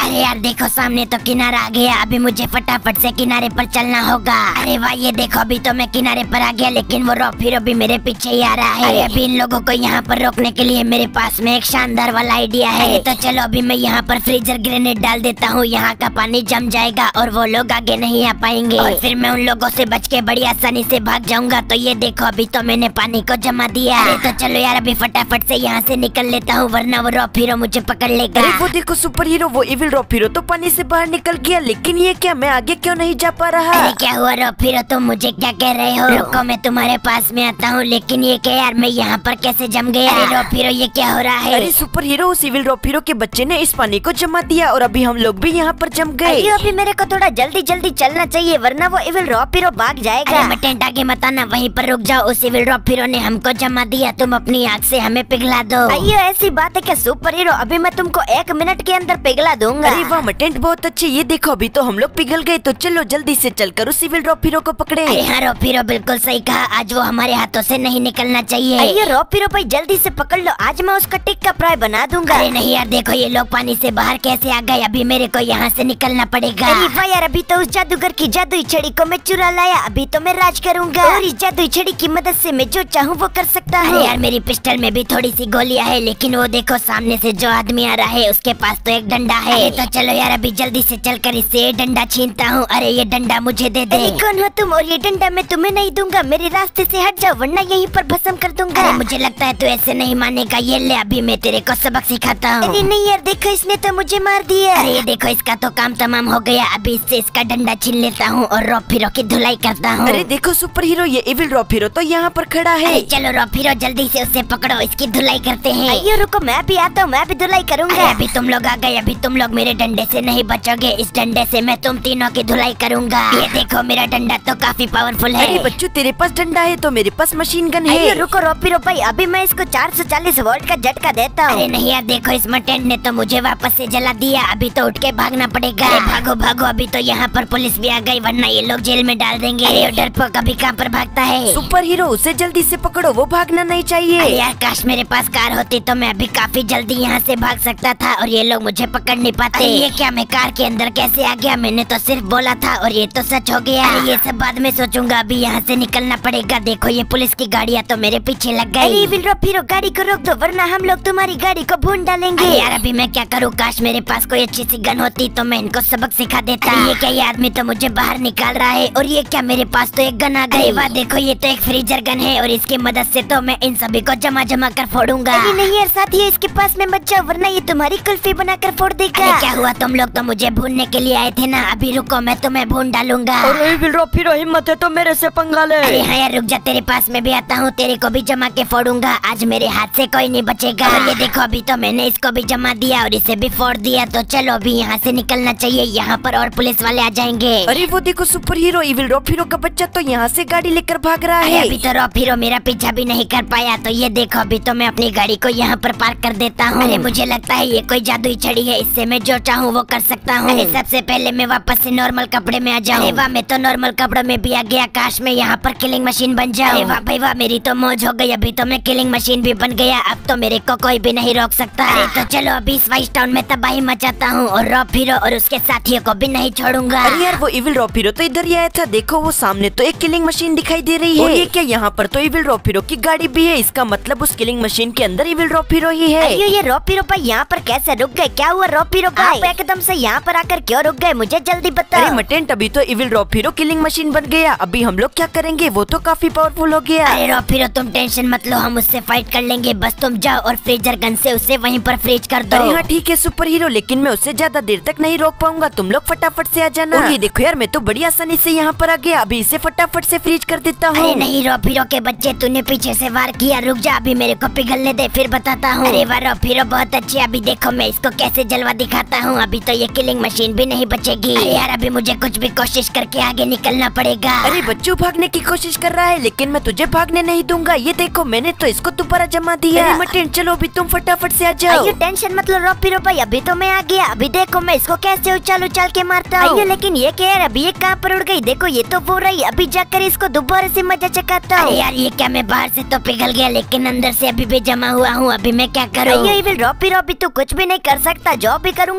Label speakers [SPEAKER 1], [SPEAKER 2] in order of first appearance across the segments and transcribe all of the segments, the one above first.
[SPEAKER 1] अरे यार देखो सामने तो किनारा आ गया, अभी मुझे फटाफट से किनारे पर चलना होगा। अरे वाह ये देखो अभी तो मैं किनारे पर आ गया, लेकिन वो रॉफीरो भी मेरे पीछे ही आ रहा है। अरे अभी इन लोगों को यहाँ पर रोकने के लिए मेरे पास में एक शानदार वाला आइडिया है। तो चलो अभी मैं यहाँ पर फ्रीजर ग्रेनेड डाल देता हूँ, यहाँ का पानी जम जाएगा और वो लोग आगे नहीं आ पाएंगे और फिर मैं उन लोगों से बच के बड़ी आसानी से भाग जाऊंगा। तो ये देखो अभी तो मैंने पानी को जमा दिया। अरे तो चलो यार अभी फटाफट से यहाँ से निकल लेता हूँ, वरना वो रॉफीरो मुझे पकड़ लेगा।
[SPEAKER 2] अरे वो देखो सुपर हीरो, वो इविल रॉफीरो तो पानी से बाहर निकल गया, लेकिन ये क्या, मैं आगे क्यों नहीं जा पा रहा?
[SPEAKER 1] अरे क्या हुआ रॉफीरो, तुम मुझे क्या कह रहे हो? रुको मैं तुम्हारे पास में आता हूँ। लेकिन ये क्या यार, मैं यहाँ पर कैसे जम गया? अरे रॉफीरो ये क्या हो रहा है?
[SPEAKER 2] अरे सुपर हीरो, उस इविल रॉफीरो के बच्चे ने इस पानी को जमा दिया और अभी हम लोग भी यहाँ पर जम गए।
[SPEAKER 3] अभी मेरे को थोड़ा जल्दी जल्दी चलना चाहिए, वरना वो इविल रॉफीरो भाग जाएगा।
[SPEAKER 1] अरे मटेंट आगे मत आना, वहीं पर रुक जाओ। उस इविल रॉफीरो ने हमको जमा दिया, तुम अपनी आग से हमें पिघला दो।
[SPEAKER 3] अयो ऐसी बात है क्या सुपर हीरो, अभी मैं तुमको 1 मिनट के अंदर पिघला दूंगा।
[SPEAKER 2] अरे वाह मटेंट बहुत अच्छे, ये देखो अभी तो हम लोग पिघल गए। तो चलो जल्दी से चलकर उस इविल रॉफीरो को पकड़े।
[SPEAKER 1] अरे हाँ रॉफीरो बिल्कुल सही कहा, आज वो हमारे हाथों से नहीं निकलना चाहिए।
[SPEAKER 3] अयो रॉफीरो भाई जल्दी से पकड़ लो, आज मैं उसका टिक्का फ्राई बना दूंगा।
[SPEAKER 1] अरे नहीं यार देखो ये लोग पानी से बाहर कैसे आ गए, अभी मेरे को यहाँ से निकलना पड़ेगा।
[SPEAKER 3] अरे वाह यार, अभी तो उस जादूगर की जादुई छड़ी को मैं चुरा लाया, अभी तो मैं राज करूंगा और इस जादुई छड़ी की मदद से मैं जो चाहूँ वो कर सकता हूँ।
[SPEAKER 1] अरे यार मेरी पिस्टल में भी थोड़ी सी गोलियां है, लेकिन वो देखो सामने से जो आदमी आ रहा है उसके पास तो एक डंडा है। तो चलो यार अभी जल्दी से चलकर इससे डंडा छीनता हूँ। अरे ये डंडा मुझे दे दे।
[SPEAKER 3] अरे कौन हो तुम, और ये डंडा मैं तुम्हें नहीं दूंगा, मेरे रास्ते से हट जाओ वरना यहीं पर भस्म कर दूंगा।
[SPEAKER 1] अरे मुझे लगता है तू ऐसे नहीं मानेगा, ये ले अभी मैं तेरे को सबक सिखाता हूँ।
[SPEAKER 3] अरे नहीं यार देखो, इसने तो मुझे मार दिया।
[SPEAKER 1] अरे ये देखो इसका तो काम तमाम हो गया, अभी इससे इसका डंडा छीन लेता हूँ और रॉफीरो की धुलाई करता हूँ।
[SPEAKER 2] अरे देखो सुपर हीरो, ये इविल रॉफीरो तो यहाँ पर खड़ा है।
[SPEAKER 1] अरे चलो रॉफीरो जल्दी से उसे पकड़ो, इसकी धुलाई करते हैं।
[SPEAKER 3] अयो रुको, मैं भी आता हूँ, मैं भी धुलाई करूंगा।
[SPEAKER 1] अरे अभी तुम लोग आ गए, अभी तुम लोग मेरे डंडे से नहीं बचोगे, इस डंडे से मैं तुम तीनों की धुलाई करूंगा। ये देखो मेरा डंडा तो काफी पावरफुल है।
[SPEAKER 2] अरे बच्चों, तेरे पास डंडा है तो मेरे पास मशीन गन है।
[SPEAKER 3] अयो रुको रॉफीरो भाई, अभी मैं इसको 440 वोल्ट का झटका देता हूँ।
[SPEAKER 1] अरे नहीं यार देखो इस मटेंट ने तो मुझे वापस से जला दिया, अभी तो उठ के भागना पड़ेगा। अरे भागो भागो, अभी तो यहाँ पर पुलिस भी आ गई, वरना ये लोग जेल में डाल देंगे। अरे डरपोक अभी कहाँ पर भागता है?
[SPEAKER 2] सुपर हीरो उसे जल्दी से पकड़ो, वो भागना नहीं चाहिए।
[SPEAKER 1] अरे यार काश मेरे पास कार होती तो मैं अभी काफी जल्दी यहाँ से भाग सकता था और ये लोग मुझे पकड़ नहीं पाते। ये क्या, मैं कार के अंदर कैसे आ गया? मैंने तो सिर्फ बोला था और ये तो सच हो गया। ये सब बाद में सोचूंगा, अभी यहाँ से निकलना पड़ेगा। देखो ये पुलिस की गाड़ियाँ तो मेरे पीछे लग गई।
[SPEAKER 3] इविल रॉफीरो गाड़ी को रोक दो, वरना हम लोग तुम्हारी गाड़ी को भून डालेंगे।
[SPEAKER 1] अरे यार अभी मैं क्या करूँ, काश मेरे पास कोई अच्छी सी गन होती तो मैं इनको सबक सिखा देता। ये क्या, ये आदमी तो मुझे बाहर निकाल रहा है और ये क्या, मेरे पास तो एक गन आ गई। वाह देखो ये तो एक फ्रीजर गन है और इसकी मदद से तो मैं इन सभी को जमा जमा कर फोड़ूंगा।
[SPEAKER 3] अरे नहीं यार साथी, इसके पास में मत जाओ वरना ये तुम्हारी कुल्फी बनाकर फोड़ देगा।
[SPEAKER 1] अरे क्या हुआ, तुम लोग तो मुझे भूनने के लिए आए थे ना, अभी रुको मैं तुम्हें भून डालूंगा।
[SPEAKER 2] अरे इविल रॉफीरो, हिम्मत है तो मेरे से पंगा ले।
[SPEAKER 1] अरे हाँ यार रुक जा, तेरे पास में भी आता हूँ, तेरे को भी जमा के फोड़ूंगा। आज मेरे हाथ से कोई नहीं बचेगा। और ये देखो अभी तो मैंने इसको भी जमा दिया और इसे भी फोड़ दिया। तो चलो अभी यहाँ से निकलना चाहिए, यहाँ पर और पुलिस वाले आ जाएंगे।
[SPEAKER 2] अरे वो देखो सुपर हीरो, इविल रॉफीरो का बच्चा तो यहाँ से गाड़ी लेकर भाग रहा है।
[SPEAKER 1] अभी तो रॉफीरो मेरा पीछा भी नहीं कर पाया। तो ये देखो अभी तो मैं अपनी गाड़ी को यहाँ पर पार्क कर देता हूँ। अरे मुझे लगता है ये कोई जादुई छड़ी है, इससे मैं जो चाहूँ वो कर सकता हूँ। अरे सबसे पहले मैं वापस से नॉर्मल कपड़े में आ जाऊँ। वाह मैं तो नॉर्मल कपड़ों में भी आ गया, काश मैं यहाँ पर किलिंग मशीन बन जाऊँ। वाह भाई वाह, मेरी तो मौज हो गई, अभी तो मैं किलिंग मशीन भी बन गया, अब तो मेरे को कोई भी नहीं रोक सकता। अरे तो चलो अभी इस वाइस टाउन में तबाही मचाता हूँ और रॉफीरो और उसके साथियों को भी नहीं छोड़ूंगा।
[SPEAKER 2] अरे यार वो इविल रॉफीरो तो इधर ही आया था, देखो वो सामने तो एक किलिंग मशीन दिखाई दे रही है। और ये क्या, यहाँ पर तो इविल रॉफीरो की गाड़ी भी है, इसका मतलब उस किलिंग मशीन के अंदर इविल रॉफीरो ही है।
[SPEAKER 3] अयो ये रॉफीरो भाई यहाँ पर कैसे रुक गए? क्या हुआ रॉफीरो भाई, आप एकदम से यहाँ पर आकर क्यों रुक गए? मुझे जल्दी बताओ।
[SPEAKER 2] अरे मटेंट, अभी तो इविल रॉफीरो किलिंग मशीन बन गया, अभी हम लोग क्या करेंगे? वो तो काफी पावरफुल हो गया।
[SPEAKER 1] अरे रॉफीरो तुम टेंशन मत लो, हम उससे फाइट कर लेंगे, बस तुम जाओ और फ्रीजर गन से उसे वहीं पर फ्रीज कर दो।
[SPEAKER 2] अरे हाँ ठीक है सुपर हीरो, लेकिन मैं उसे ज्यादा देर तक नहीं रोक पाऊंगा, तुम लोग फटाफट से आ जाना। और ये देखो यार, मैं तो बड़ी आसानी से यहाँ पर आ गया, अभी इसे फटाफट से फ्रीज कर देता हूँ।
[SPEAKER 1] अरे नहीं रॉफीरो के बच्चे, तूने पीछे से वार किया, रुक जा अभी मेरे को पिघलने दे फिर बताता हूँ। अरे वाह रॉफीरो बहुत अच्छी, अभी देखो मैं इसको कैसे जलवा दिखाता हूँ, अभी तो ये किलिंग मशीन भी नहीं बचेगी। अरे यार अभी मुझे कुछ भी कोशिश करके आगे निकलना पड़ेगा।
[SPEAKER 2] अरे बच्चों, भागने की कोशिश कर रहा है, लेकिन मैं तुझे भागने नहीं दूंगा। ये देखो मैंने तो इसको दोबारा जमा दिया। अरे मटेंट चलो अभी तुम फटाफट से आ जाओ।
[SPEAKER 3] अयो टेंशन मत लो रॉफीरो भाई, अभी तो मैं आ गया, अभी देखो मैं इसको कैसे उछाल उछाल के मारता हूँ। अयो लेकिन ये क्या यार, अभी ये कहाँ पर उड़ गई? देखो ये तो वो रही, अभी जाकर इसको दोबारा से मजा चकाता हूँ।
[SPEAKER 1] अरे यार ये क्या, मैं बाहर से तो पिघल गया लेकिन अंदर से अभी भी जमा हुआ हूँ, अभी मैं क्या करूँ?
[SPEAKER 3] अयो इविल रॉफीरो, अभी तू कुछ भी नहीं कर सकता, जो भी करूँगा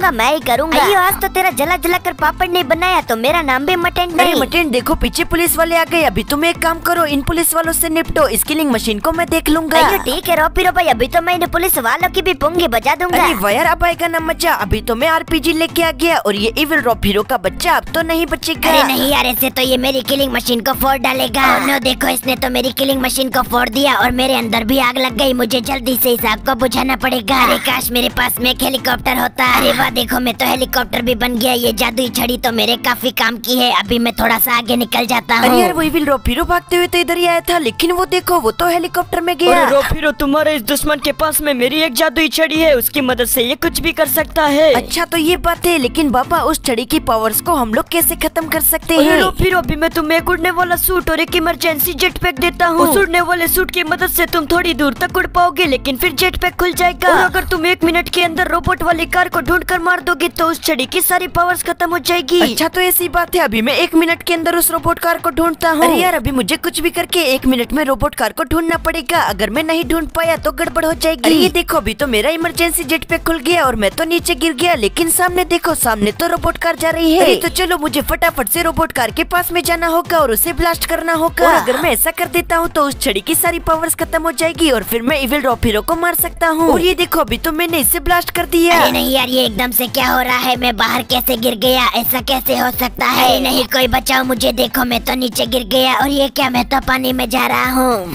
[SPEAKER 3] करूँगा, मैं ही करूँगा। अयो आज तो तेरा जला जला कर पापड़ नहीं बनाया तो मेरा नाम भी मटेंट
[SPEAKER 2] अरे
[SPEAKER 3] नहीं।
[SPEAKER 2] मटेंट देखो पीछे पुलिस वाले आ गए। अभी तुम एक काम करो, इन पुलिस वालों से निपटो, इस किलिंग मशीन को मैं देख लूंगा।
[SPEAKER 3] अयो ठीक है रॉफीरो भाई, अभी तो मैं इन पुलिस वालों की भी पुंगी बजा दूंगा।
[SPEAKER 2] अरे वाह यार, अब आएगा ना मजा। अभी तो मैं आरपीजी लेके आ गया और ये इविल रॉफीरो का बच्चा अब तो नहीं बचेगा।
[SPEAKER 1] अरे नहीं यार, ऐसे तो ये मेरी किलिंग मशीन को फोड़ डालेगा। नो देखो, इसने तो मेरी किलिंग मशीन को फोड़ दिया और मेरे अंदर भी आग लग गई। मुझे जल्दी से इस आग को बुझाना पड़ेगा। अरे काश मेरे पास में एक हेलीकॉप्टर होता। अरे वाह देखो, मैं तो हेलीकॉप्टर भी बन गया। ये जादुई छड़ी तो मेरे काफी काम की है। अभी मैं थोड़ा सा आगे निकल जाता हूँ।
[SPEAKER 2] अरे यार, वो इविल रॉफीरो भागते हुए तो इधर ही आया था, लेकिन वो देखो वो तो हेलीकॉप्टर में गया।
[SPEAKER 4] अरे रॉफीरो, तुम्हारे इस दुश्मन के पास में मेरी एक जादुई छड़ी है, उसकी मदद से ये कुछ भी कर सकता है।
[SPEAKER 2] अच्छा तो ये बात है, लेकिन बाबा उस छड़ी की पावर्स को हम लोग कैसे खत्म कर सकते
[SPEAKER 4] अरे
[SPEAKER 2] हैं?
[SPEAKER 4] रॉफीरो, अभी मैं तुम्हें एक उड़ने वाला सूट और एक इमरजेंसी जेट पैक देता हूँ। उस उड़ने वाले सूट की मदद से तुम थोड़ी दूर तक उड़ पाओगे, लेकिन फिर जेट पैक खुल जाएगा। और अगर तुम 1 मिनट के अंदर रोबोट वाली कार को ढूंढ कर मार दोगे तो उस छड़ी की सारी पावर्स खत्म हो जाएगी।
[SPEAKER 2] अच्छा तो ऐसी बात है, अभी मैं 1 मिनट के अंदर उस रोबोट कार को ढूंढता हूँ। अरे यार, अभी मुझे कुछ भी करके 1 मिनट में रोबोट कार को ढूंढना पड़ेगा। अगर मैं नहीं ढूंढ पाया तो गड़बड़ हो जाएगी। अरे ये देखो, अभी तो मेरा इमरजेंसी जेट पैक खुल गया और मैं तो नीचे गिर गया, लेकिन सामने देखो, सामने तो रोबोट कार जा रही है। अरे तो चलो, मुझे फटाफट से रोबोट कार के पास में जाना होगा और उसे ब्लास्ट करना होगा। और अगर मैं ऐसा कर देता हूँ तो उस छड़ी की सारी पावर्स खत्म हो जाएगी और फिर मैं इविल रॉफीरो को मार सकता हूँ। और ये देखो, अभी तो मैंने इसे ब्लास्ट कर दिया।
[SPEAKER 1] अरे नहीं यार, ये एकदम से क्या हो रहा है? मैं बाहर कैसे गिर गया? ऐसा कैसे हो सकता है? अरे नहीं, कोई बचाओ मुझे। देखो मैं तो नीचे गिर गया और ये क्या, मैं तो पानी में जा रहा हूँ।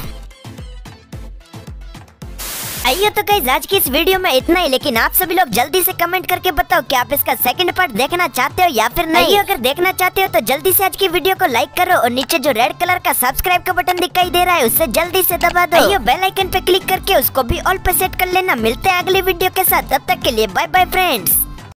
[SPEAKER 3] आइए तो गाइस, आज की इस वीडियो में इतना ही, लेकिन आप सभी लोग जल्दी से कमेंट करके बताओ कि आप इसका सेकंड पार्ट देखना चाहते हो या फिर नहीं। अगर देखना चाहते हो तो जल्दी से आज की वीडियो को लाइक करो और नीचे जो रेड कलर का सब्सक्राइब का बटन दिखाई दे रहा है उससे जल्दी से दबा दो। आइए बेल आइकन पे क्लिक करके उसको भी ऑल पे सेट कर लेना। मिलते हैं अगली वीडियो के साथ, तब तक के लिए बाय बाय फ्रेंड्स।